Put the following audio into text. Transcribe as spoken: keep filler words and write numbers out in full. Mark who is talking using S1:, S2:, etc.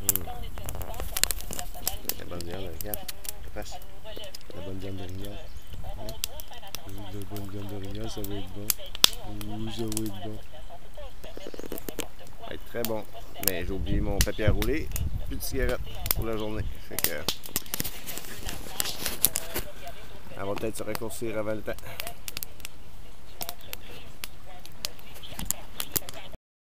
S1: Mmh. La bonne viande, regarde. Face. La bonne viande d'orignal. Hein? La bonne viande d'orignal, ça va être bon. Oui, ça va être bon. Ça va être très bon. Mais j'ai oublié mon papier à rouler. Plus de cigarette pour la journée. Fait que... Elle va peut-être se raccourcir avant le temps.